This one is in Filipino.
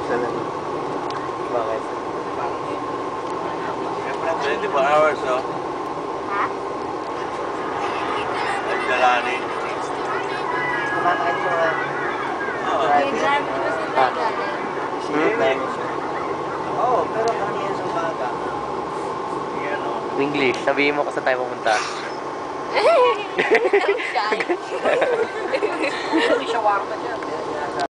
Talaga. Bakit? Siyempre, 24 hours, oh. Ha? Nagdalani. Kumakain mo nga. Oo. May drive ko sila galing. Dami siya. Oo, pero karamihan sa umaga. Yan, oh. English, sabihin mo kung saan tayo pumunta. I'm shy. May shawarma dyan.